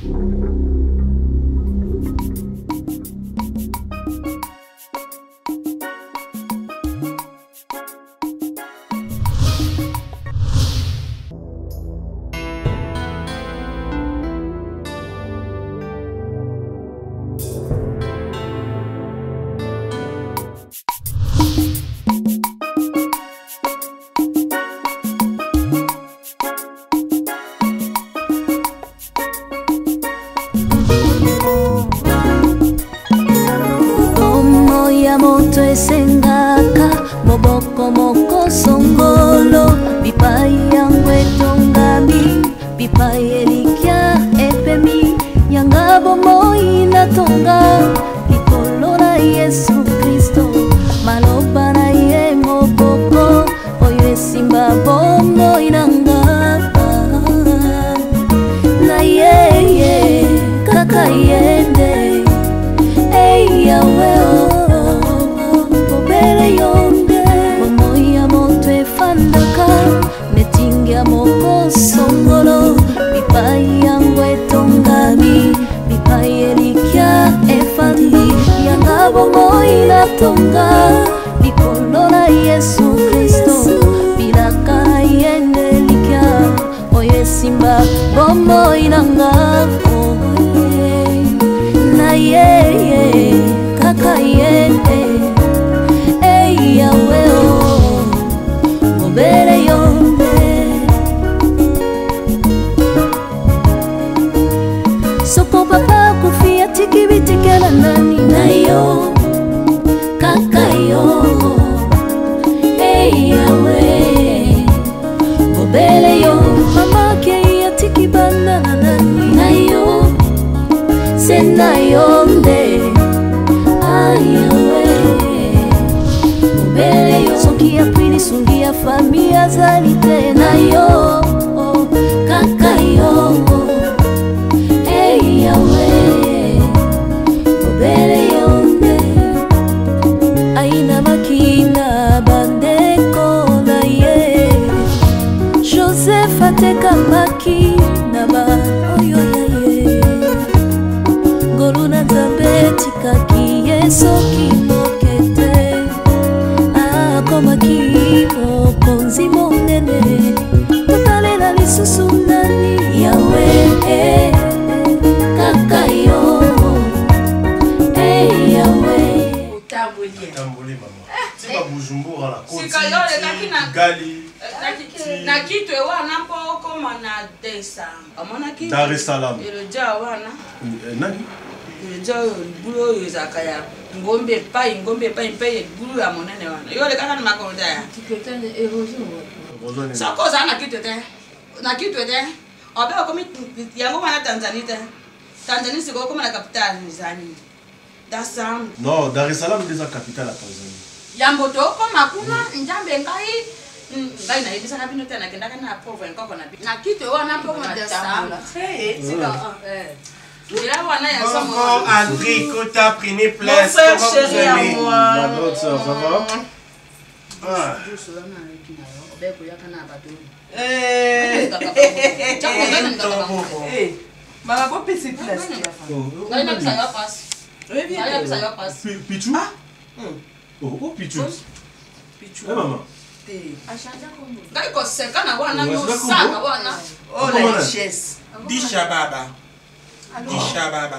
Sengaka moboko moko songolo bipai yangu etongami bipai elikia epemi yanga bomoi natonga likolo na Yesu Kristo maloba na ye moboko oyo esimba bomoi nanga na ye kaka yende ei yawe moko songolo bipai yangu etongami bipai elikia efandi yanga bomoi natonga likolo na Yesu Kristo bilaka na yende elikia oyo esimba bomoi nanga na ye kaka yende ei yawe obere yonde Soko papa kufia tiki bitikela nani na yo kaka yo hey yawe obele yo mama ke ya tiki bana nani na yo sena yonde ayawe obele yo soki ya pili sungi ya familia zalite na yo kaka yo Yahweh, obere yonde aina makina bandeko na ye Joseph ateka makina ba oyo ye Goluna zabeti kaki yeso kimokete akoma kimo konzi monene totale na lisusu nani Yahweh Kakayo, hey Yahweh. Tamboli maman. Tiba Bujumbura la côte. Gali. Na kitu wana mpo koma na desa. Amona kitu. Dar es Salaam. Iloja wana. Nani? Iloja bulo yuzakaya. Ngombe pai mpe bulo ya monene wana. Yole kaka ni makonda ya. Tiketane erozo. Soko za na kitu te. Na kitu te. Obe komi yango wana Tanzania te. Tanzania c'est comme la capitale Tanzanie. Dasam. Non, Dar es Salaam est la capitale à Tanzanie. Yamboto comme akuna njambe ngai na ibisa na bino tena kenda kana province koko na na kitu wana po na Dasam. C'est là wana ya somo. Bonjour André Kota prenez place. Mon frère chéri à moi. Ma grande sœur, ça va? Ah. Maman, bon petit place. Pichou? Oh, Pichou. Pichou. Maman. Oh, la richesse. Dishababa. Dishababa.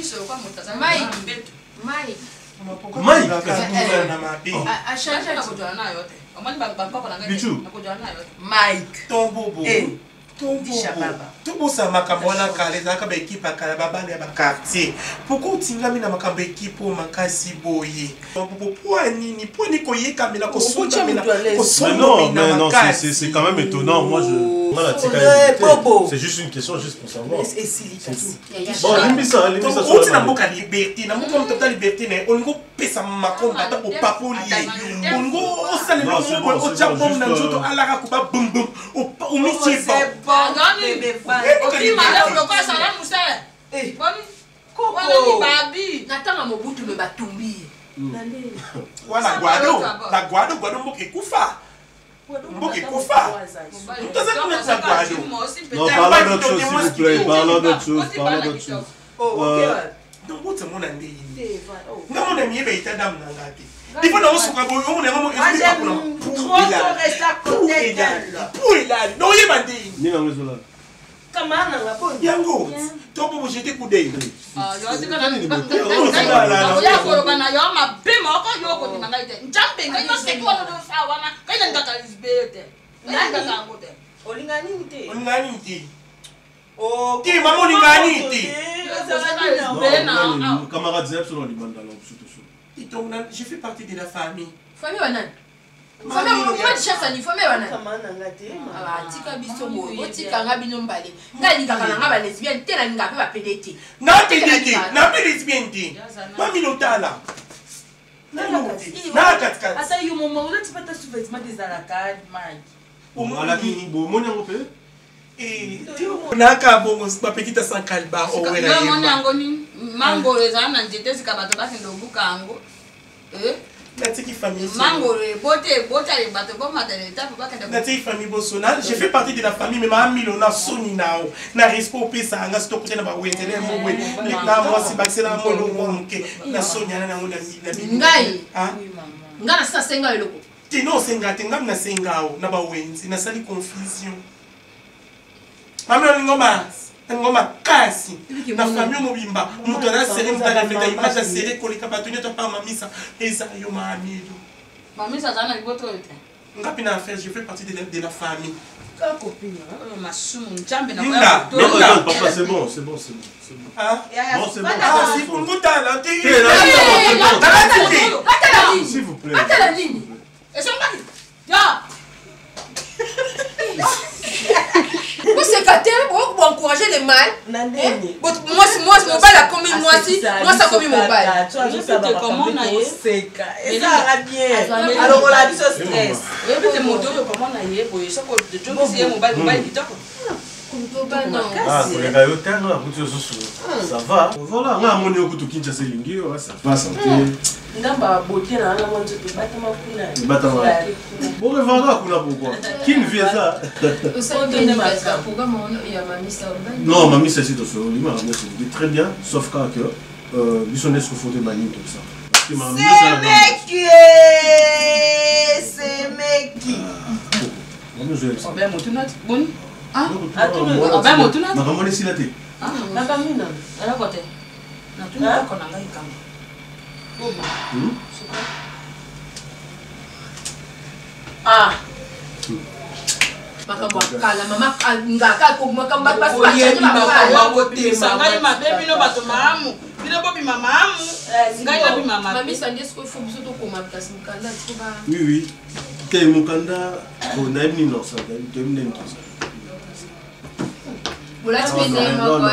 Mike. Mike. Tombobo. Tout ça makambo wana kale zaka ba équipe akala babale ya ba quartier. Pourquoi utingami na makambo équipe o makasi boye? Pourquoi nini? Pourquoi ni koyeka mila ko sonda mila ko sonda mais non, c'est quand même étonnant. Moi c'est juste une question juste pour savoir. Bon, limisa on tient beaucoup de liberté, na beaucoup de liberté ne on go pesa makomba ta o papoli. On go osale no o chapom na njoto alaka ko ba bum bum o mitie ba. Natanga mobutu me batumbi. Wana Guado mboke kufa. Mboka ekufa. Non, parlons d'autre chose, s'il vous plaît. Parlons d'autre chose. Parlons d'autre chose. Donc, vous êtes mon ami. Non, mon ami, il est dame nangati. Il faut nous soutenir. On est vraiment. Moi, j'aime trop rester à côté d'elle. Pour il a. Non, il m'a dit. Ni la maison là. Comment on a pas Yango. Toi, pour jeter coup d'œil. Ah, yo c'est quand même. Ya ko bana yo ma be ma ko yo ko dinanga ite. Njambe ngai no se ko no fa wana. Kai nda ka lisbete. Ngai nda ka ngote. Olingani nte. Olingani nte. Oh, qui maman olingani nte. Non, camarade Zeb sur l'Ibanda là, surtout. Je fais partie de la famille. Famille wana. Famille moi chef ni famille wana. Comment nangate? Ah, tika biso mo. Otika nga bino mbale. Nga linga kana nga ba lesbienne te na linga pe ba PDT. Na PDT, na lesbienne te. Mami lotala. Na katka. Asa yo momo unatipata sous-vêtements des alacades, Mike. Voilà qui bon mon yango pe. Naka bongo ba petite sans kalba o wera yo mon yango ni mango eza na njete zikabato ba kendo bukango. Natiki famille. Mango bote le bato bo matele tape ba kendo. Natiki famille bosona, je fais partie de la famille mais ma milo na soni nao. Na respect pesa anga sto côté na ba wetele mo we. Na moi si baxela mo lo monke. Na sonya na ngo na ngai. Ah. Nga na sa senga eloko. Ti no senga tenga na sengao na ba wenzi na sali confusion. Mami ngoma kasi na famille mobimba muto na sere mutana meta image sere kolika batunye to pa mamisa eza yo mamilo mamisa zana liboto yote ngapi na affaire je fais partie de la famille ka copine masumu njambe na kwa non papa c'est bon hein bon c'est bon si pour ngutala ti s'il vous plaît atala nini et son mari ya vous c'est caté pour encourager les mâles. Moi mon bal a commis moi ça commis mon bal. Comment on a et ça va bien. Alors on a dit ce stress. Et puis c'est mon dos comment on a yé pour ça que de tout c'est mon bal kitoko. Ah, ça va. Voilà, on a mon yo kutu kincha selingi, ça va santé. Ngamba beauté na nga mwanzo tubatama kuna. Batama. Bon revendra kuna pourquoi? Qui ne vient ça? Non, mamie c'est tout ça. Il m'a dit très bien, sauf quand que bisonnes se font des manies tout ça. C'est mec. Mamie je ça. Ben motunat bon. Ah, ben motunat. Ma maman est silaté. Ah, na kamina. Ala kote. Na tuna ko na ngai kama. Ah. Makambo kala mama ngaka ko makamba pas pas mama bote ngai mabebi no bato mamu bino bobi mamamu ngai na bi mama mami sandi est-ce qu'il faut biso to koma kasi mukanda tikoba oui te mukanda on a une non ça te mnen tout ça voilà tu me dis moko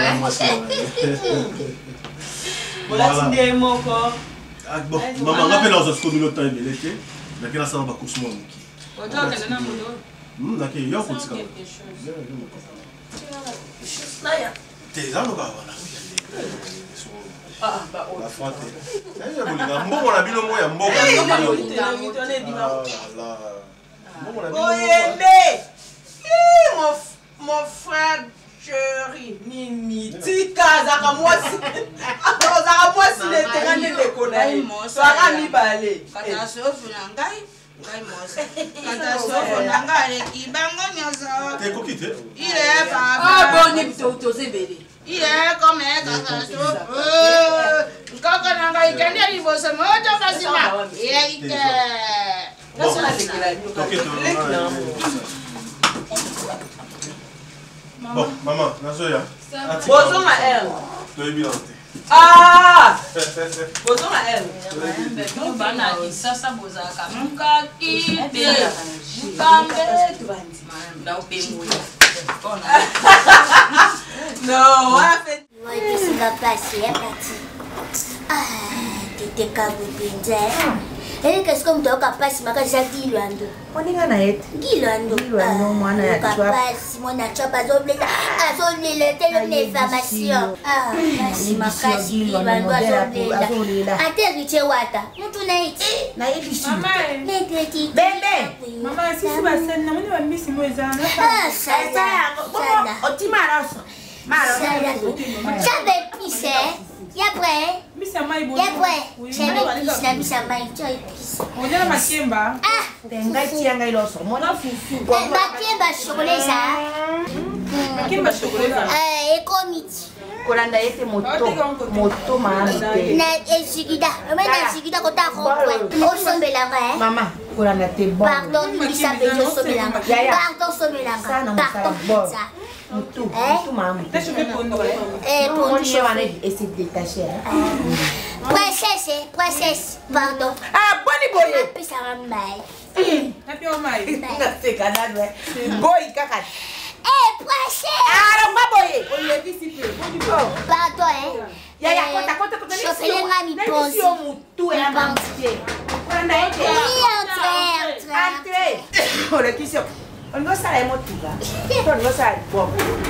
voilà tu dis moko bon maman rappelle dans ce communauté belete mais que là ça va course moi qui oto kana na mudo d'accord il y a autre chose t'es là ou pas voilà ah bah la frotte mbongo na bino moya mbongo mon frère chéri Mimi tika zaka mwasi zaka mwasi le terrain de l'économie soara mi balé catastrophe na ngai ngai mose catastrophe na ngai kibango nyoso t'es coquille il est papa ah bon ni to zebele il est comme un catastrophe kaka na ngai kende liboso moto fasima yeke ça la déclaration bon maman nazoya bonjour ma elle toi bien ah bonjour ma elle no bana kisasa bozaka mukaki be mukambe na upengu non on a fait moi je suis la place est parti ah t'étais cabou pinza Et qu'est-ce que tu as capable de faire ça Gilando? On est gana et. Gilando. Gilando moi na capable Simon na chapa zoblela azoblela tele information. Ah, si makasi Gilando azoblela. Aterite wata. Mtu na iti. Na iti. Mama. Negreti. Bebe. Mama sisi basana muni wa misi mwezana. Ah, ça. Otimaraso. J'avais pissé. Y'a prêt? Y'a prêt? J'avais pissé la mise à main. Tu as pissé. On dirait ma tiemba. Ah! Tenga tianga iloso. Mona fufu. Ma tiemba chocolat ça. Ma tiemba chocolat. Et comité. Kolanda yete moto maamite. Na esigida. Na esigida kota ko. Osombelanga. Mama, kolanda te bon. Pardon, bisa bejo sombelanga. Pardon sombelanga. Pardon pizza. Mutu mamu. Pour nous essayer de détacher. Princesse, pardon. Ah, boni boye. Puis ça va mal. Happy oh my. C'est canal ouais. Boy kaka. Princesse. Ah, non boye. On le dit si peu. Pardon hein. Ya kota. Chauffez les mamies pensées. Mutu et avancé. Kolanda yete. Oui, entrez. Oh le question. On doit s'arrêter motiva. On doit s'arrêter bon.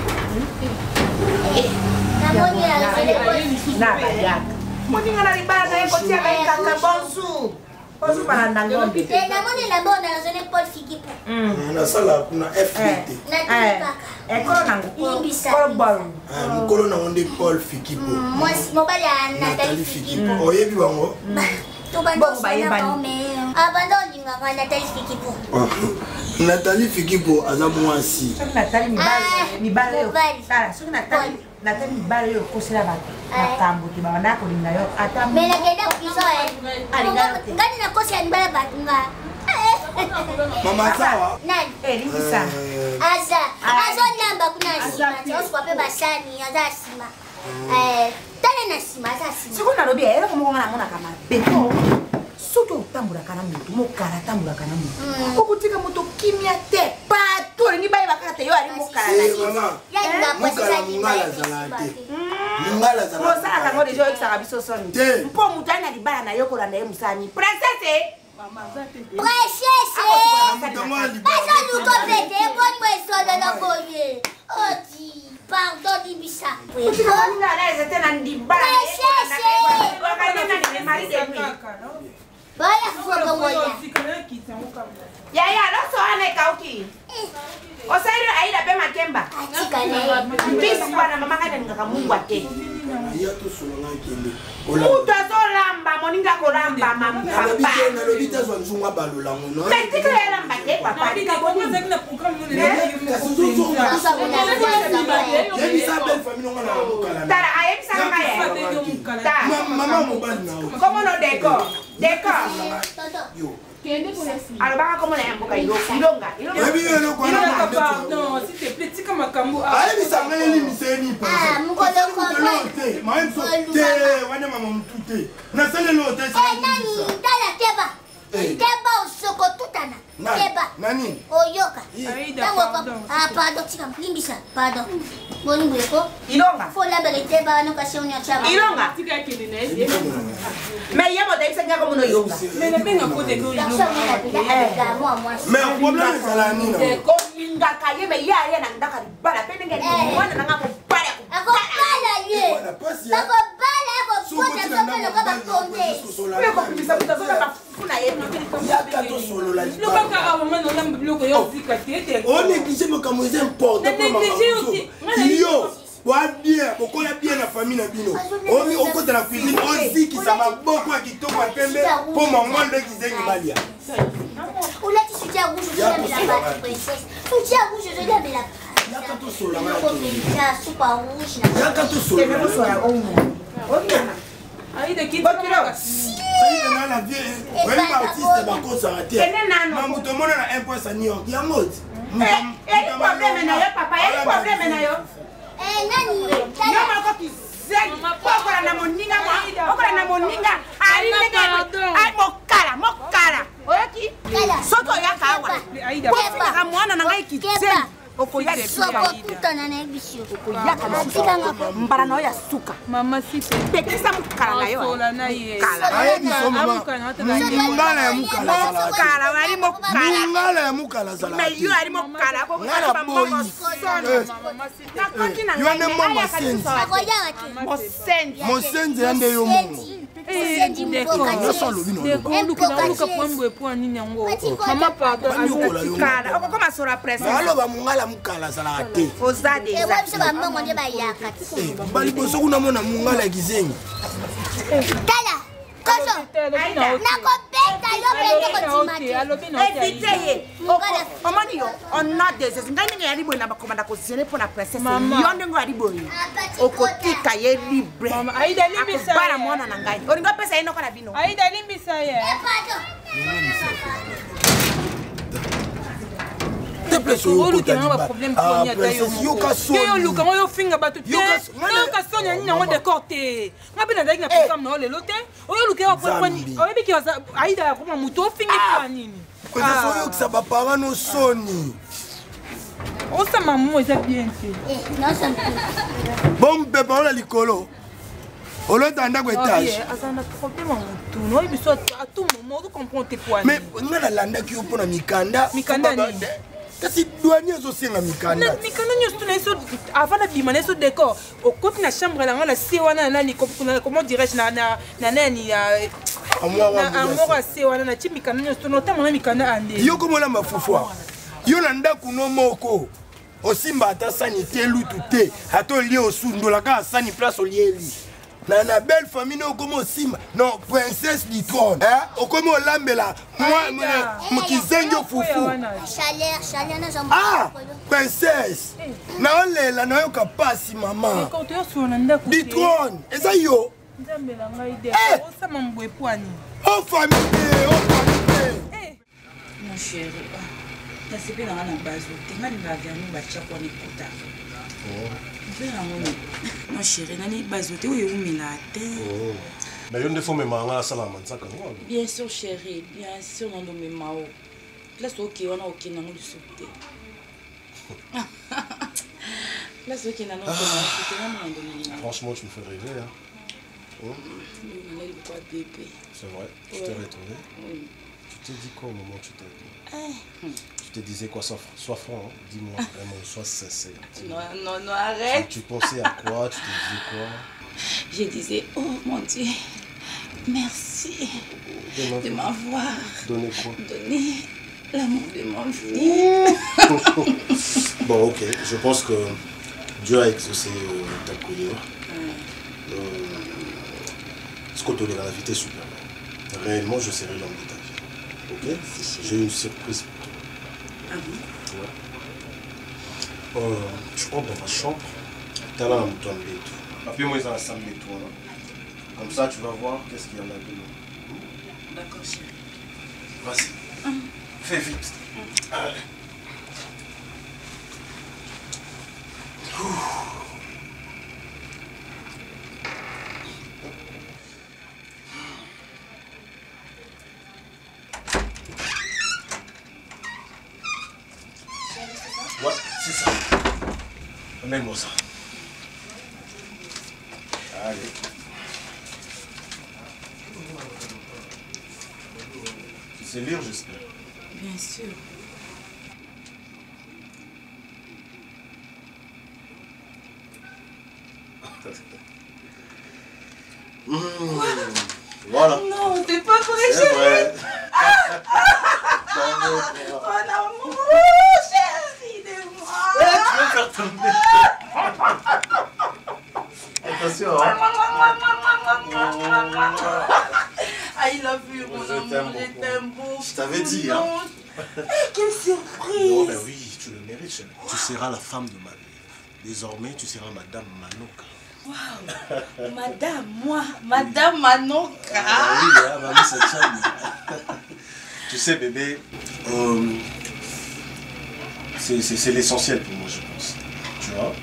Na bayak. Moninga na libala na ekotia na kaka bonsu. Bonsu para ndangombe. Namoni la bonne dans une épaule Fikipo. Na sala kuna FBT. Ekolo nangu. Kolo ball. Mukolo na onde Paul Fikipo. Moi mobile ya Nathalie Fikipo. Oyebi bango? Bon bayebani. Abandon dinga Nathalie Fikipo. Nathalie Fikipo aza mwasi. Nathalie mibale yo. Sala, soki Nathalie mibale yo kosela bato. Makambo te bana ko linga yo ata. Mais la kenda kuzo ngani na kosi ya mibale bato nga. Mama sawa? Nani? Lingisa. Azo namba kuna sima. Osikwa pe basani aza sima. Tale na sima aza sima. Siko na lobi era komo ngana mona kama beto. Soto utambula kana mutu mokara tambula kana mutu. Okutika moto kimia te pato ni baye bakate yo ali mokara na mama. Ya nga posisa ni ngala zalate. Ngala zalate. Mo sala kango dejo ekisaka biso soni. Mpo mutu ana libala na yo kolanda ye musani. Princesse. Princesse. Pasa nous compléter bonne moisson de la boye. Odi, pardon Dibisa. Okutika moninga na ezete na ndibala. Princesse. Wakana ni mari de lui. Baya fogo moya. Ya loso ana kauki. Osairo aida pe makemba. Atika na. Mbisi bwana mama kana ngaka Mungu ate. Ya to solonga kende. Mutu azolamba moninga kolamba mama. Na lobita zwa nzunga balola ngono. Metika yalamba te papa. Tara ayebisa kama ya. Mama mobali na. Como no décor. Yo. Alobaka como na yamboka ilonga. Ebi yelo kwa na. Pardon, s'il te plaît, tika makambo. Ayebi sangeli miseni pa. Mukolo ko. Maemso te wana mama mtute. Na sele lo te. Nani dala teba. Teba usoko tutana. Teba. Nani? Oyoka. Pardon. Pardon tika limbisa. Pardon. Boni buleko. Ilonga. Faut la berete ba no kasi onya chama. Ilonga. Tika kile na ezi. Mais yamo da isa ngako muno ilonga. Mais le benga kote ko ilonga. Mais problème c'est la nina. Ko linga kaye me ya na ndaka bala pene ngani mwana na ngako bala. Ako bala ye. Ako bala ako pota soka no kaba tonde. Pe ko kimisa mutazoka bafuna yetu. Ya kato solo la. Lobaka awa mano na bloko yo zika tete. On néglige me comme c'est important pour maman. Yo, wa bien, okola bien na famille na bino. Omi okota na cuisine, oziki ça va beaucoup kitoko pembe pour maman le kizengi balia. Oula tu soutiens rouge, je vais la battre princesse. Soutien rouge, je vais la battre. Ya kato solo la. Ya super rouge. Ya kato solo. Tebe so ya omu. Okiana. Aïda qui va C'est la vie. Oui, artiste ba ko sa terre. Maman tout le monde a un point à New York. Ya mode. Problème na yo papa, problème na yo. Nani? Yo mako kizegi. Okola na moninga mo. Okola na moninga. Ali nega. Ai mokala. Oyoki? Soto ya kawa. Aïda. Kwa mwana na ngai kizegi. Okoya sokokutana na bisio koyaka na mbala na yo ya suka mama site pekisa mokala na yo sola na ye mungala ya mukala mokala wali mungala ya mukala zala mais yo ali mokala ko ngala boyi yo ne mama senzi mosenzi ande yo mungu aloba mungala mukala azalaka te baliboso kuna mona mungala kizengi omoni yo onodese ngai ndenge yali boye na bakomanda kozele mpo na princesse yo ndenge yali boye okotika ye libre akobala mwana na ngai olingi opesa ye noko na bino luka ngo yofinga bato te nayoka sonia nini yango décor te nga mpe nazalaki na programme na yo lelo te oyoluka oyebiki aida yakoma motu ofingi mpoa nini oyokisa bapara no soni osama mo eza bien te bon mpepa ola likolo olota ndako etage aza na problème ya motu oyebi so atu momo ozokomprendre te poa mais nga nalandaki yo mpo na mikanda nini kasi douanier ezosenga mikanda nyonso na yeso avant nabima na yeso décor okoti na chambre nango na se wana nani comment dirais-je na nani amoko ase wana natie mikanda nyonso notama na mikanda ande yo komola mafufwa yo na ndako no moko osimba ata sani te lutu te ata olie osundolaka asani place olieli na belle famille no okomi osimba non princesse du trône okomi olambela mokizengi ofufu princesse naolela nayoka pasi mama du trône eza yo mon chéri nasepeli nanga na bazo te nga linga verni batiako wana ekota mon chéri nani bazo te oyo eumela te mais yo nde fo memaka nga nasala mansaka ngo bien sûr chéri bien sûr nandomema o place oke wana okende nango liso te place okende nango te nga nandomema franchement tu me fais rêver hein. C'est vrai, tu t'es retrouvé. Oui. Tu t'es dit quoi au moment où tu t'es retrouvé? Tu te disais quoi? Sois franc, hein? Dis-moi vraiment, sois sincère. Non, arrête. Tu pensais à quoi? Tu te disais quoi? Je disais, oh mon Dieu, merci de m'avoir donné quoi? Donné l'amour de mon fils. Bon, ok, je pense que Dieu a exaucé ta prière. Ce que tu as la vie est super. Réellement, je serai l'homme de ta vie. Ok? J'ai une surprise pour toi. Ah bon? Je rentre dans ma chambre. Tu as là un bouton de tout. Appelle-moi dans la salle de toi. Comme ça, tu vas voir qu'est-ce qu'il y en a de nous. D'accord, chérie. Vas-y. Fais vite. Allez. Ouais, c'est ça. Amène-moi ça. Allez. Tu sais lire, j'espère? Bien sûr. Voilà. Non, t'es pas vrai, c'est vrai. Oh l'amour, chérie de moi. Tu vas faire tomber. Attention, hein. I love you, mon amour, je t'aime beaucoup. Je t'avais dit, hein. Quelle surprise. Non, mais oui, tu le mérites, chérie. Tu seras la femme de ma vie. Désormais, tu seras Madame Manoka. Wow, Madame, moi, Madame Manoka. Ah, oui, hein, mamie, c'est charmant. Tu sais, bébé, c'est l'essentiel pour moi, je pense. Tu vois,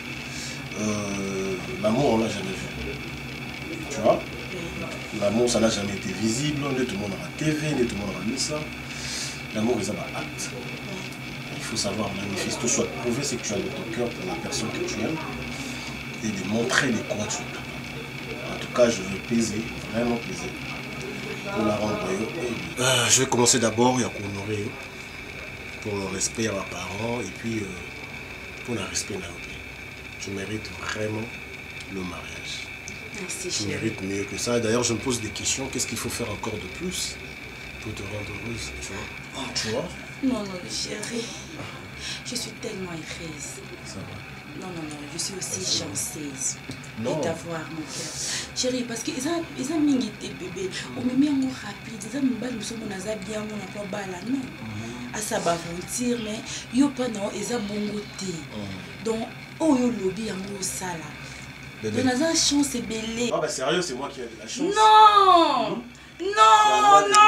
l'amour, on l'a jamais vu. Tu vois, l'amour, ça n'a jamais été visible. Tout le monde aura TV, tout le monde aura mis ça. L'amour, ils ont un acte. Il faut savoir, manifeste, soit de prouver ce que tu as dans ton cœur pour la personne que tu aimes et de montrer les quoi tu as. En tout cas, je vais peser, vraiment peser, pour la rendre. Je vais commencer d'abord à honorer pour le respect à mes parents et puis pour le respect à la vie. Tu mérites vraiment le mariage. Merci, tu mérites mieux que ça. D'ailleurs, je me pose des questions. Qu'est-ce qu'il faut faire encore de plus pour te rendre heureuse, tu vois? Tu vois? Non, non, chérie. Je suis tellement heureuse. Ça va. Non, je suis aussi chanceuse de t'avoir, mon cœur. Chérie, parce que ils ont mis tes bébés. On me met en rapide. Ils ont mis bien, on n'a pas bala, non. À ça va vous dire, mais yo pas non, ils ont bon côté. Donc, oh yo lobby en gros ça là. Donc, on a une chance belée. Ah bah sérieux, c'est moi qui ai de la chance. Non, non, non.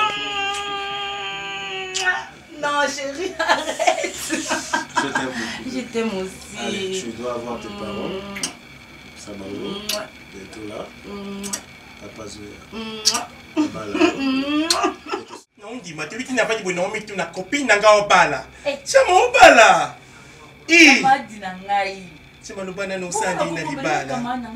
Non, chérie, arrête. Je t'aime beaucoup. Je t'aime aussi. Allez, tu dois avoir tes parents. Ça va bientôt là. Papa Zoé. Papa là. Non, dis-moi, tu n'as pas dit que tu as une copine, tu as une bala. Tu as une bala. Tu as dit que tu as une bala. Tu as une bala.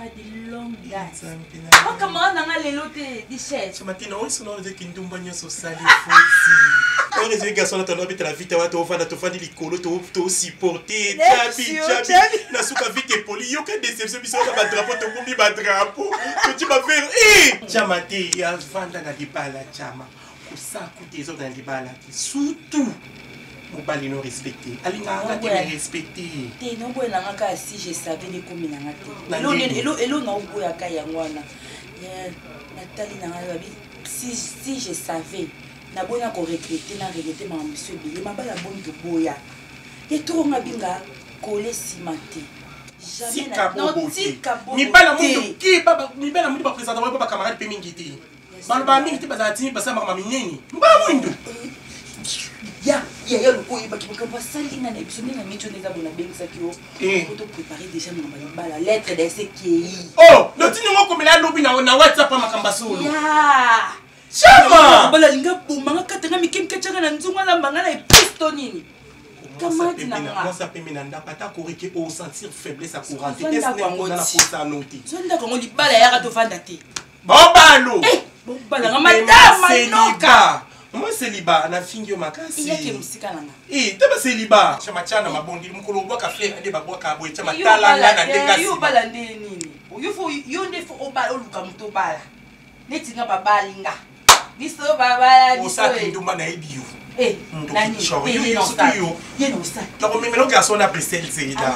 surtout mobali no respecté alinga ngate me respecté te no boy na ngaka si je savais les comme na ngate elo na boya ka yangwana Nathalie na ngabi si je savais na bona ko regretter ma monsieur Billy mabala bon to boya et to ngabinga kole simate jamais na mibala mutu ki baba mibala mutu ba présenter ba camarade pe mingiti balba mingi te bazati basa mama mineni mbala mwindu ya le koyi baki ba sali na episode na micho neza bona bengisa kio pour préparer déjà na bala lettre de CKI oh le tini ngo komela lobi na WhatsApp makamba solo ya chama bala linga bomanga katanga mikimke changa na nzunga la mbanga na episto nini comment moi ça peut minanda pata koriki au sentir faiblesse à couranter est-ce que na posa noti zonda ko ngoli bala ya to fanda te bobalo bala ngamadama noka moi célibat na fingio makasi yake musika nanga taba célibat chama chana mabondi mukolo bwa ka fleur ade babwa ka boye chama talanga na ndengasi yo bala nini yo ndefo obala oluka muto bala netinga babalinga biso babala biso ndumba na ebio nani yo ça donc mais le garçon a pris c'est là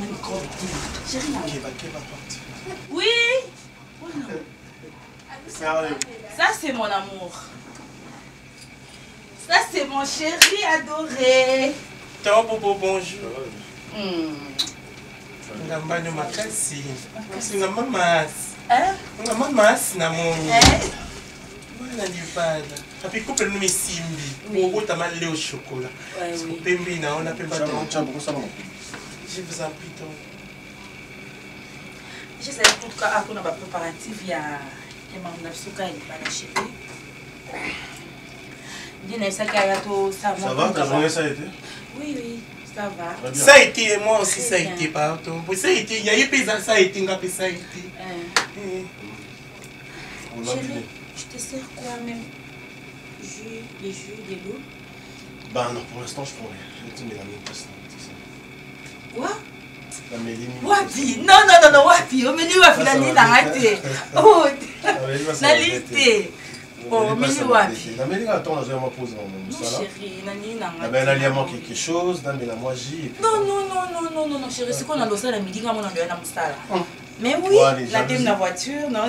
oui ça c'est mon amour. Ça c'est mon chéri adoré. Bonjour. Ngambano makasi. Ngamba mas. Ngamba mas na moni. Voilà du pada. Tapi couple no simbi. Obo tama leo chocolat. Pembi na on appelle pas ton chambre ça. Je vous en prie donc. Je sais tout cas on a pas préparatif il y a que suka il pas la chérie. Ça va, ta journée ça a été? Oui, ça va. Ça a été, moi aussi ça a été partout. Ça a été, il y a eu des ça a été, ça a été. Chérie, je te sers quoi même? Des jus, de l'eau? Bah non, pour l'instant je prends rien. Je mets la même place. Quoi? La méline. Wapi? Non, wapi? On me dit wapi la ligne arrêtée. Oh, la liste. Oh, mais wapi? La méline attend, je vais me poser dans mon salon. Chérie, nani nanga. La belle allié manque quelque chose, dans la moisie. Non, chérie, c'est qu'on a dossé la midi quand on a bien dans mon salon. Mais oui, la thème de la voiture, non?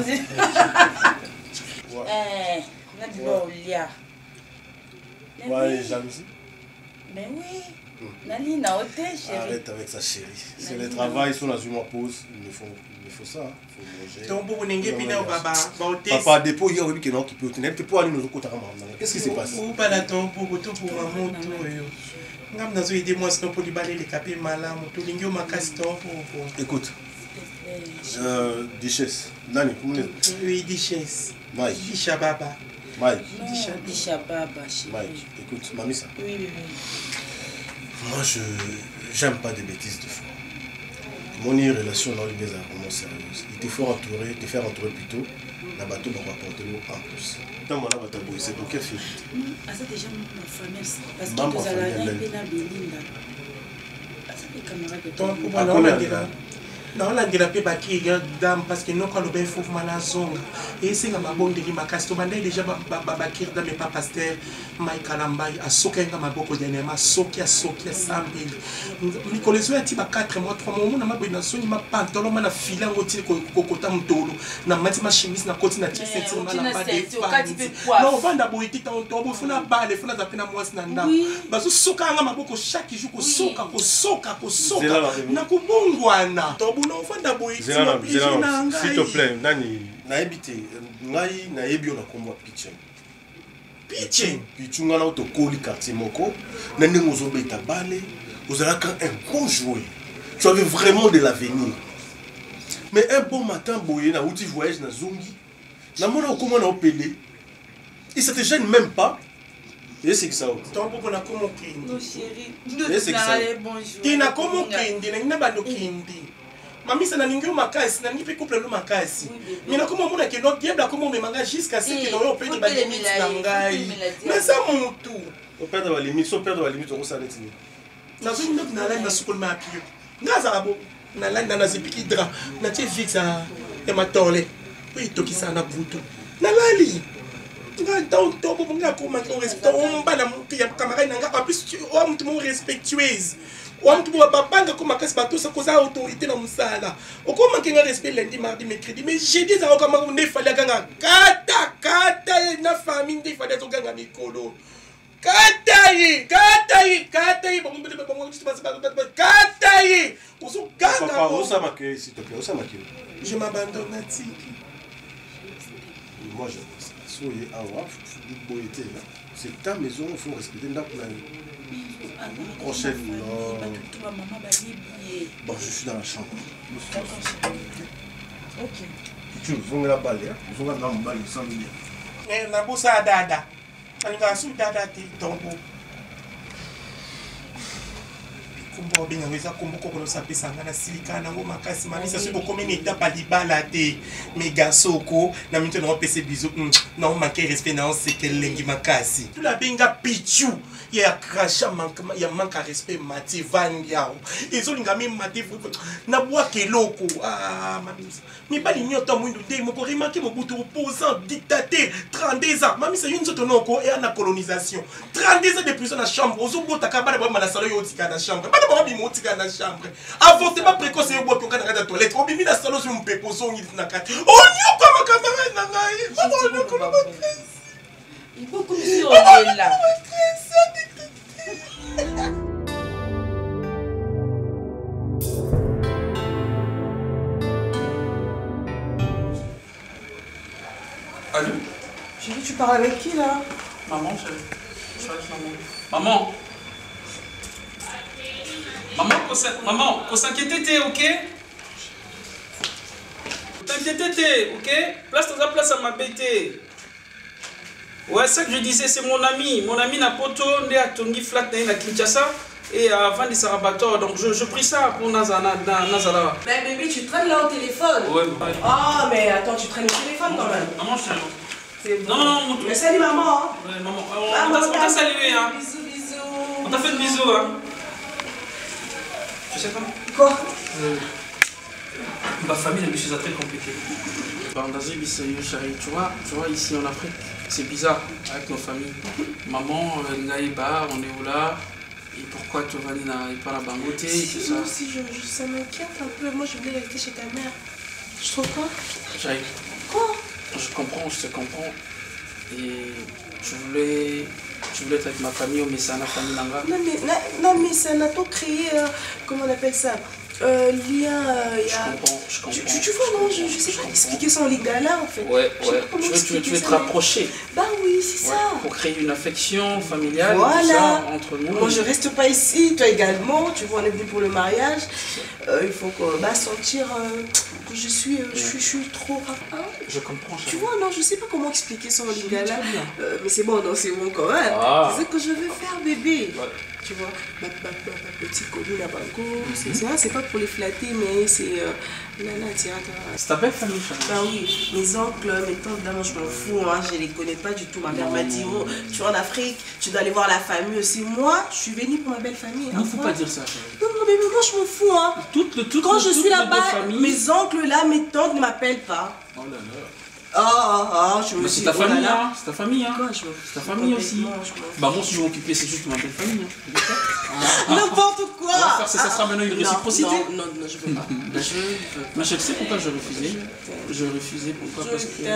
On a du beau lia. Ouais, les jalousies. Mais oui. Nani na hôtel, chérie. Arrête avec ça, chérie. C'est le travail, si on a ma pause, il me faut ça. Il faut manger. Donc, vous n'avez pas de papa, dépôt, il y a un qui peut tenir. Qu'est-ce qui se passe? Vous pas pour maman. Aidez-moi pour libérer les capés malades. Écoute. Duchesse. Nani, comment oui, Duchesse. Mike. Dishababa. Mike. Dishababa, chérie. Mike, écoute, mamie ça. Oui. Moi, j'aime pas des bêtises de fois. Mon relation dans les vraiment sérieuse. Il te faut entourer, te faire entourer plutôt. La bateau va rapporter l'eau en plus. Dans mon abattoir, c'est pour quel film? C'est déjà ma famille. Parce que Maman, nous allons famille, aller à Belinda. C'est des camarades de toi. naolandela mpe bakiriya dame parce que noko aloba efofuma na zonga esenga mabondeli makasi tobandai deja bakiri dame epa paster mai kalambai asokenga maboko dernièrement asoki asambeli mikolo ezo yati ba 4 mois 3 mois omona maboyi nasoni mapantoloma na fila yango tili kokota motolo na mati machimise nakoti na tie ceinture na badefandi na ovanda boyi ti tanto bofuna bale funa za mpe na mwasi na ndako bazosoka yanga maboko chaque jour kosoka na kobongwana s'il te plaît, Nani, naebite, ngai naebi on a comme pitching. Pitching on a auto coli quartier moko, nani ngozobe tabale, vous allez un bon joueur. Tu avais vraiment de l'avenir. Mais un bon matin, boye na outil voyage na zongi, na mona comment na opélé. Il se te gêne même pas. Et c'est que ça. Ton beaucoup na como kindi. Non chérie. Et c'est que ça. Tu na como kindi, na ba no kindi. Mami ça na ningi makasi, na ningi pe couple no makasi. Mais na como mona ke no diable comme me manga jusqu'à ce que no pe ni ba limite na ngai. Mais ça mon tout. Au perdre la limite, on s'arrête. Na zo ndok na la na sukul ma pio. Ngaza abo na la na zipiki dra. Na tie fixa e matole. Oui to kisa na butu. Na lali. Donc, on respecte, on va la camarade, en plus, on est respectueuse. On ne pas comme ma casse bateau, ça cause autorité dans mon salle. On commence à respect lundi, mardi, mercredi. Mais j'ai dit à comment on est fallait gagner. Kata, na famille, il fallait gagner Mikolo. Kataï, bon, Kataï, on se gagne. Je m'abandonne à Tiki. Moi, je c'est ta maison, il faut respecter la prochaine. Bon, je suis dans la chambre. Ok. Tu veux la balle, tu veux la balle sans venir. Eh, la bosse à dada. On va sous dada tombeau. Kumbo binga weza kumbo kokolo sapesa ngana silika nango makasi mamisa so bokomi neta pa libala te mega soko na minto na pese bizo na on manque respect na on seke lengi makasi tu la binga pichu ya crasha manque ya manque respect mati van yao ezo linga mi mati na bwa keloko mamisa mi bali nyoto mwindu te moko remarquer mo butu opposant dictateur 32 ans mamisa yunzo tonoko et na colonisation 32 ans de prison na chambre ozo bota kabala ba na salon yo tika na chambre dans la chambre. Avortement précoce et bois pour dans la toilette. On bimi la salon sur mon pépo son na kati. Oh nyo comme camarade na ngai. Oh nyo comme maîtresse. Il faut comme si on est là. Allô? Chérie, tu parles avec qui là? Maman, chérie. Je suis avec maman. Maman, faut s'inquiéter, ok? T'inquiéter, ok? Place ta place à ma bête. Ouais, ça que je disais, c'est mon ami Napoto, né à Tongi Flat, à Kinshasa, et avant de Sarabator. Donc je prie ça pour Nazala. Mais bébé, tu traînes là au téléphone? Ouais. Oh, mais attends, tu traînes au téléphone quand même. Maman, chérie. Non, mais salut maman. Hein. Ouais, maman. On t'a salué, hein. Bisous. On t'a fait de bisous, hein. Tu sais quoi? Ma famille, elle me faisait très compliqué. Tu vois, ici en Afrique, c'est bizarre avec nos familles. Maman, Ngaïba, on est où là? Et pourquoi tu vas pas la bangoté et tout ça? Moi aussi, ça m'inquiète un peu. Moi, je voulais rester chez ta mère. Je trouve quoi? J'arrive. Quoi? Je te comprends. Et je voulais être avec ma famille, mais c'est la famille Nanga. Non, mais ça n'a pas créé, comment on appelle ça? Lien, Je comprends. Tu vois, non, je sais pas expliquer ça en lingala en fait. Ouais. Tu veux te rapprocher. Bah oui, c'est ça. Pour créer une affection familiale voilà. tout ça, entre nous. Moi je reste pas ici, toi également. Tu vois, on est venu pour le mariage. Il faut sentir que je suis trop rapide. Je comprends. Tu vois, non, je sais pas comment expliquer ça en lingala. Mais c'est bon, non, c'est bon quand même. C'est ce que je veux faire, bébé. Ouais. Tu vois, ma petite copine à Banco, c'est pas pour les flatter, mais c'est Nana Tirata. C'est ta belle famille, bah oui, mes oncles, mes tantes, évidemment, je m'en fous, hein, je les connais pas du tout. Ma mère m'a dit, oh, tu es en Afrique, tu dois aller voir la famille aussi. Moi, je suis venue pour ma belle famille. Il ne faut pas dire ça. Non, mais moi, je m'en fous. Hein. Quand je suis là-bas, mes oncles là, mes tantes ne m'appellent pas. Oh là là. Je me suis dit. C'est ta famille, hein. C'est ta famille, hein. C'est ta famille aussi. Bah, moi, si je vais m'occuper, c'est juste ma belle famille. N'importe quoi. Ça sera maintenant une réciprocité. Non, je veux pas. Mais je sais pourquoi je refusais. Je refusais pourquoi parce que.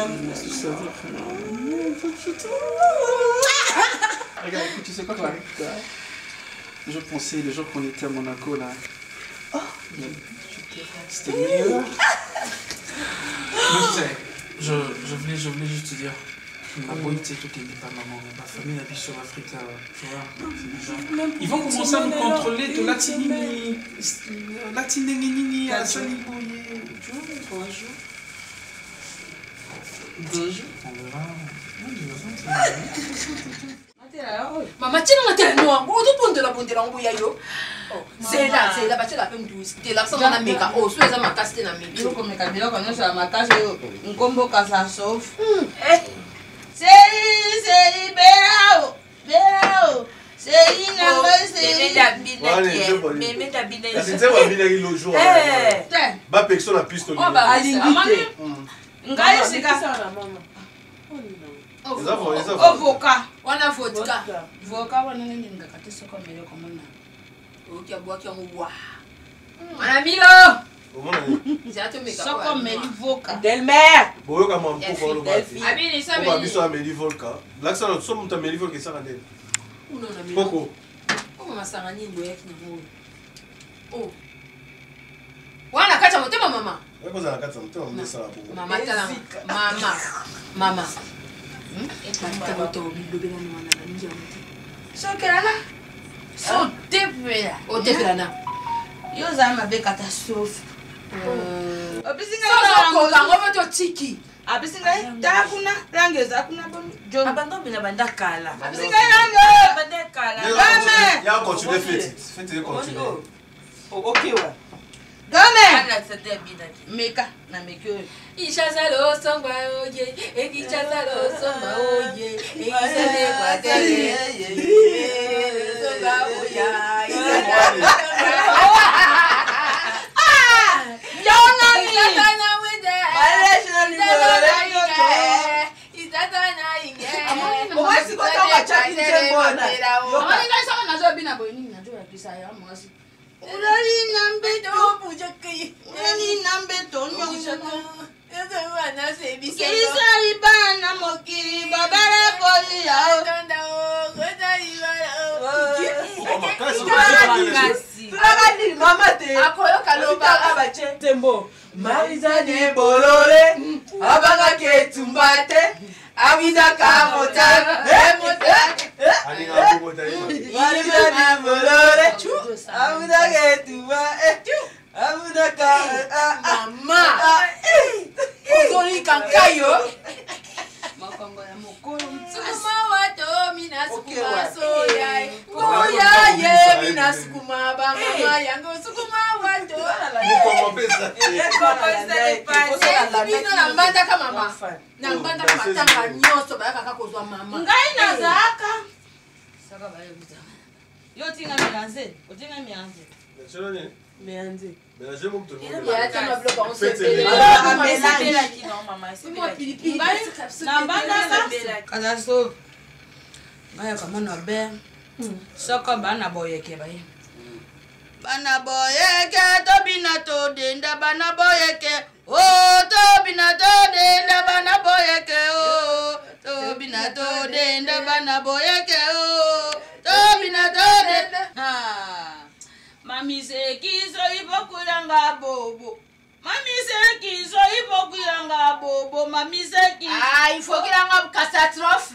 Regarde, écoute, tu sais quoi, Clarisse? Je pensais les jours qu'on était à Monaco là. C'était mieux. Je voulais juste te dire, ma beauté, tout qui n'est pas maman, ma famille habite sur Afrique là, tu vois. Ils vont commencer à nous contrôler de Latinini, à Saliboye, tu vois, 3 jours. 2 jours. On verra. Mama tina ngate no ngo to pondela ngo yayo zela batela pe mdusi tela sanga na meka o so eza makasi na meka ko meka bila ko nyosa makasi ngombo kasa sof sei berao sei nanga sei meme da bina c'est ça va bina le jour ba personne na piste oh ba alingite ngai sika vodka wana vodka wana nini ngakati soko mbele kwa mama okia bwaki yangu wa wana milo soko mbele vodka delmer boyo kama mpuko lo bati abini sabe ni biso ameli vodka laksa no so mtu ameli vodka saka ndeni unaona milo poko mama sanga nini boya kinamo oh wana kacha motema mama wewe za kata mtema mdesa hapo mama tala mama sokelana otepelana yo za mabe catastrophe obisingaokango totiki abisinga takuna range zakuna bon abando bila banda kala abisinga range banda kala ya continue fete continue OK ouais Game! Meka na mekyo. Ishazalo songwa oye, ekichazalo songwa oye, ekisale kwa tele. Songwa oya. Yona ni. Itatana wede. Malaysia ni Itatana inge. Mwasi kwa tawa chaki mbona. Mwani kaisa nazo bina boy nini nazo ya kisa ya mwasi. Ulali nambeto bujaki. Ulali nambeto nyongo. Ezo wana sebi. Kisa ibana mokiri babara koli yao. Tanda o kota ibara. Makasi. Tulagani mama te. Akoyo kaloba abache. Tembo. Mariza ne bolole. Abanga ketumbate. Awida kamota. Emota. Ani ngabu mota. Mariza ne bolole. Awida ketumba. Awida ka mama. Ozoni kankayo. Makongo ya mokolo. Sukuma wato mina sukuma soya. Koya ye mina sukuma ba mama yango sukuma wato. Comment pesa? Bino na mbanda kama mama. Na mbanda kama tanga nyoso ba kaka kozwa mama. Ngai na zaka. Saka ba yo bizama. Yo tinga mianze. Otinga mianze. Chelo ni? Mianze. Mais j'ai mon tour. Ya tama bloka on se pele. Amela ki no mama. Simo pilipili. Na mbanda ka. Kaza so. Ngaya kama na be. Soko bana boyeke ba ye. Bana boyeke to bina to denda bana boyeke. Oh to bina to denda bana boyeke oh. To bina to denda bana boyeke oh. To bina to denda. Ha. Mami se kiso ipokula yanga bobo. Mami seki so il faut qu'il yanga bobo. Mami seki. Ah, il faut qu'il yanga catastrophe.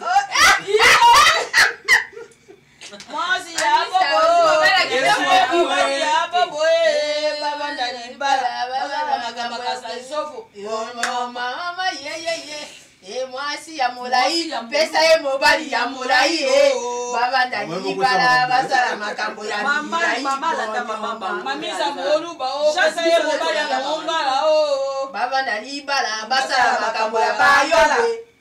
Moi si ya bobo. Ya bobo. Baba ndani bala. Baba magamba kasa sofo. Mama et moi si ya molai pesa e mobali ya molai baba ndani bala basala makambo ya mama la mama mami za moluba pesa e mobali ya mongala baba ndani bala basala makambo ya bayola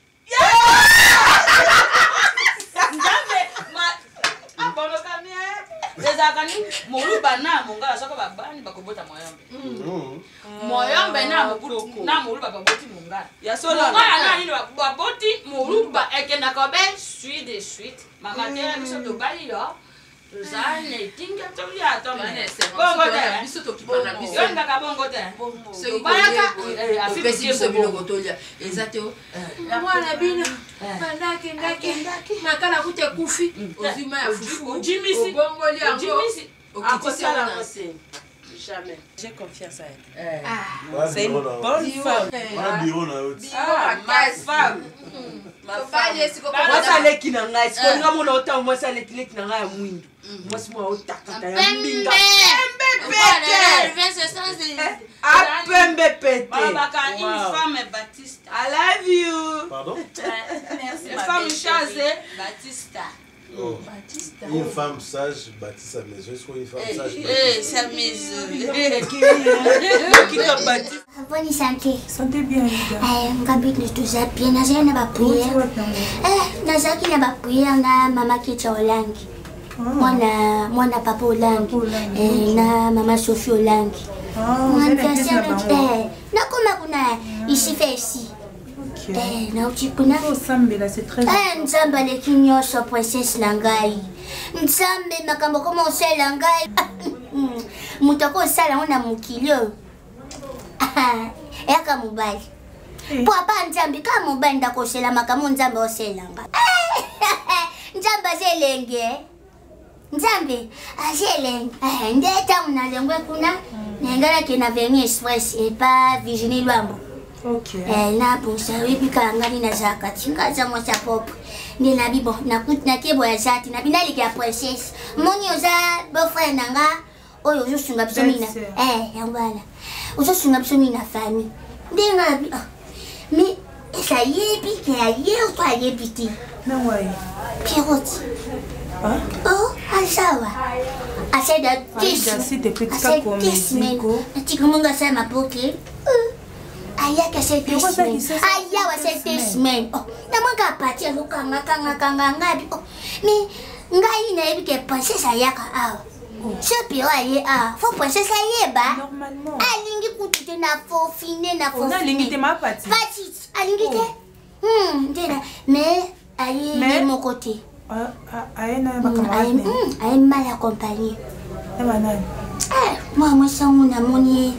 abono kamie ezakani moluba na mongala soko babani bakobota moyombe moyombe na moluba baboti mongala ya solo na nini baboti moluba ekenda kobe suite de suite mama tera biso to bali yo tuzane tinga to ya to bongo te biso to kipana biso yo ndaka bongo te so bayaka afisi biso biloko tolia ezateo na mwana bino ndaki makala kute kufi ozima ya fufu jimisi bongo liango jimisi akosala jamais. J'ai confiance à elle. C'est une bonne femme. Ma femme. Moi, ça l'est qui n'a pas. Est-ce qu'on a mon autant, moi, ça l'est qui n'a pas. Moi, c'est moi, au takata. Pembe pété. Une femme Baptiste. I love you. Pardon? Merci. Une femme chasée. Baptiste. Oh. Une femme sage bâtit sa maison. Est-ce qu'une femme sage sa maison. Qui t'a bâti? Bonne santé. Santé bien, Ngabit nous tous à bien. Nazaki na ba prière. Nazaki na ba prière na mama qui est Olangi. Mwana papa Olangi. Na mama Sophie Olangi. Nakoma kuna ici fait ici. C'est très Nzamba le kinyoso princesse Langai. Nzambe makambo commencé Langai. Mutako sala ona mukilio. Eka mubali. Papa nzambe kama mubali ndakosela makambo nzambe oselanga. Nzamba zelenge. Nzambe azelenge. Ndeta unalengwe kuna nengala kina veni express et pas Virginie Lwambo. Ok. Na pusa wipi kangani na zakati ngaza mo sa pop. Ni na bibo na kut na kebo ya zati na binali kia princess. Moni oza boyfriend nanga oyo uzosunga bisomina. Yambala. Uzosunga bisomina famille. Ndenga bi mi esa yebi ke aye to ayebi ti. Na wai. Piroti. Oh, asawa. Aseda tis. Si te petit ka comme Mexico. Ati kumunga sa mapoke. Aya ka cette semaine. Aya wa cette semaine. Oh, na mwanga pati alukanga kanga ngabi. Oh, mais ngai na ebi ke princesse ayaka awa. Ce pire aye a. Faut princesse aye ba. Normalement. Alingi kutute na fo fine na fo. On a lingi te ma pati. Pati. Alingi te. Ndena. Mais aye de mon côté. Aye na ba camarade. Aye mal accompagné. Na banane. Moi sangu na moni.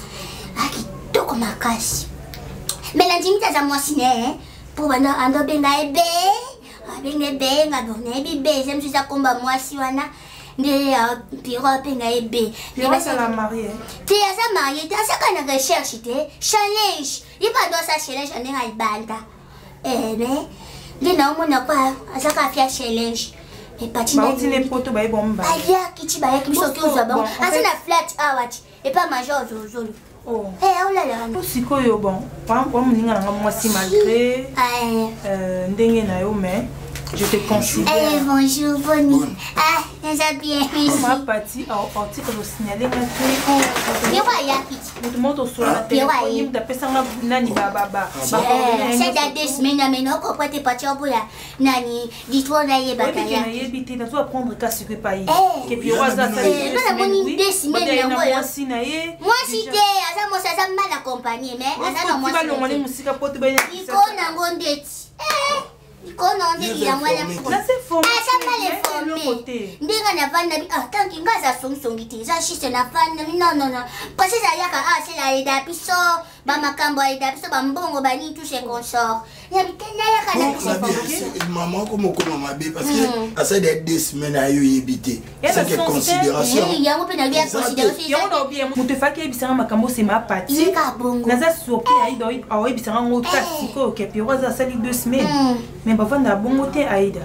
Toko makasi. Melandimita za mwasine pour bando ando benga ebe. Benga benga bonne ebe j'aime ça combat mwasi wana nde piro benga ebe. Mais ba la mariée. Tu as ça marié, tu as ça kana recherche te challenge. Il pas dans ça challenge on est banda. Mais les na mona kwa azaka fia challenge. Et patina. Ba utile poto ba bomba. Aya kichi ba yaki biso to za bon. Asana flat awati et pas major zozolo. Oh. Oh là là. Sikoyo bon. Kwa mninga nga mwasi malgré ndenge na yo mais je te considère. Bonjour Bonnie. Ça bien. Ma partie article au signaler que mais ouais yakiti. Tout le monde sur la téléphone da pesa nga nani baba. C'est da des semaines mais non quoi t'es parti au boula. Nani, dis-toi na yeba kaya. Na yebité na toi prendre cas sur pays. Que puis oza ça. Des semaines na moi si na ye. Moi si te asa mo ça mal accompagné mais asa na moi. Tu vas le monnaie musika pote ba. Ikona ngondeti. Kono ndi ya mwala na se formé ça mal formé ndinga na vanda bi tanki ngaza songiti za shise na vanda non parce que ça yaka c'est la ida piso ba makambo aida biso ba mbongo bani touche consort ya bitenda ya kana maman comme on m'a dit parce que à ça d'être 2 semaines à éviter c'est que considération ya ngo pe na bien considération ya ngo bien mutu faki ebisanga makambo c'est ma partie naza soki aida o ebisanga ngo tasiko ke puis roza sali 2 semaines mais ba vanda bongo te aida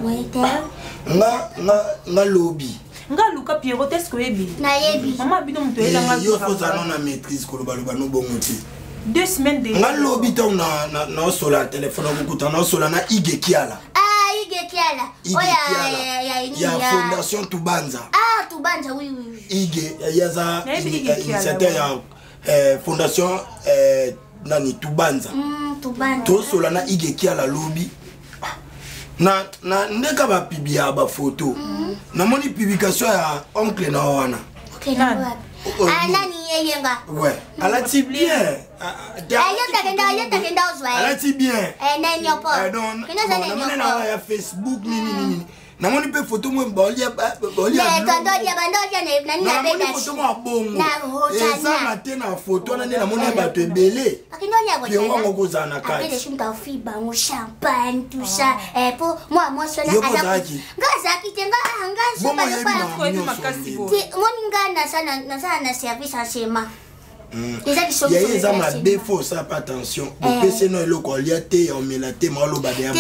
nga lobby nga luka Pierrot est-ce que ebi na yebi maman bino mutu elanga yo faut ça non na maîtrise ko loba no bongo te 2 semaines de nga lobby to na sola téléphone ko na sola na Igekiala ya fondation Tubanza Tubanza oui Ige yaza initiateur ya fondation nani Tubanza to sola na Igekiala lobby na ndeka ba pibia ba photo na moni publication ya oncle na wana nani yeyenga ouais alati bien alati bien nani yopo na ya Facebook nini na moni pe photo mo bolia bandolia nani na beda photo mo bongo eza na te na photo na na moni ba to ebele yango ngoko za na kati après je me fi bango champagne tout ça pour moi sona azaki ngazaki tenga na service en schéma eza madefo ça pas attention opesi no eloko olia te omelate maoloba de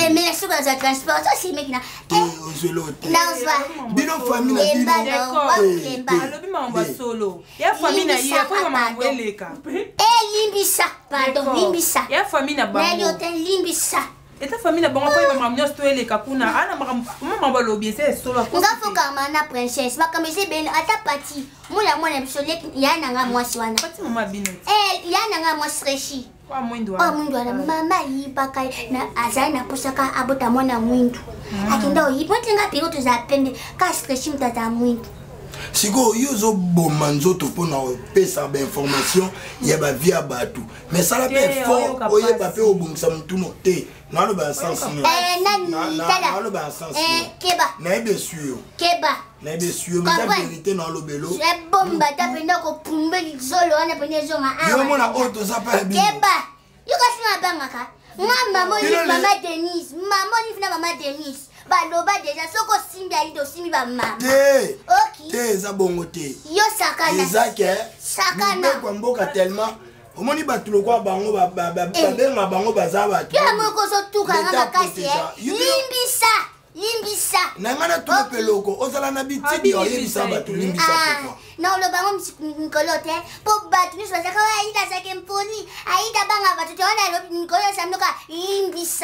bino famille na alobi mambo solo ya famille na ye po mambo eleka limbisa pardon limbisa ya famille na bango limbisa eta famille na bango po ba mamnyo sto eleka kuna ana mambo lobi c'est solo ngafo kama na princesse makamese ben ata parti mwana bisole yana nga mwasi wana pati mama bino yana nga mwasi reshi kwa mwindu wana mama yibaka na azai na posaka abota mwana mwindu akenda oyipote nga piro to za pende ka streshi mtata mwindu siko yo zo bomba nzoto pona pesa ba information ya ba via batu mais ça la pe fort oyeba pe obungisa mtuno te na lo ba sens ni na lo ba sens keba na bien sûr mais la vérité na lo belo je bomba ta penda ko pumbe zolo ana pende zonga yo mona auto ça pas bien keba yo ka sina bangaka mama Denise mama Denise baloba deja soko simbi ali do simbi ba mama te za bongo te yo sakana ezake sakana kwa mboka tellement omoni batulo kwa bango babenga bango baza batu ya moko so tuka nga kasi limbisa na ngana tulo peloko ozala na bitidi yo limbisa batu limbisa poko na lo bango msikolote po batu ni swaza kwa aida sake mponi aida banga batu tona lo nikolo samnoka limbisa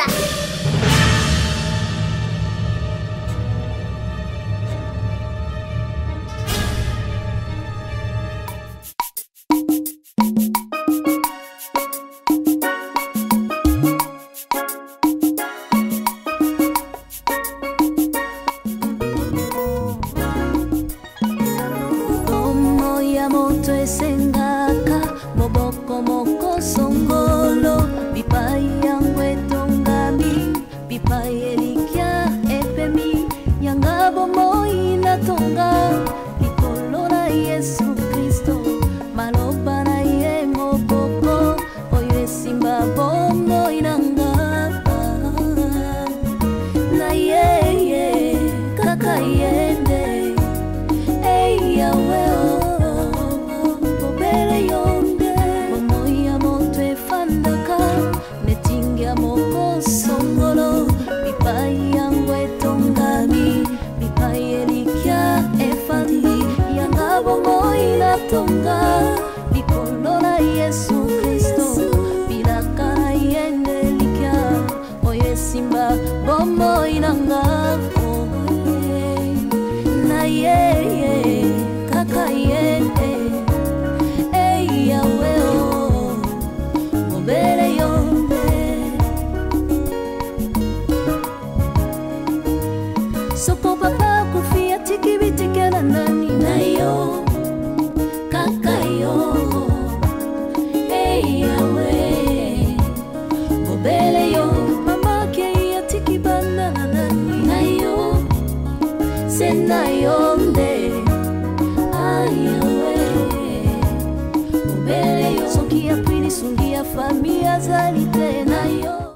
famille azali te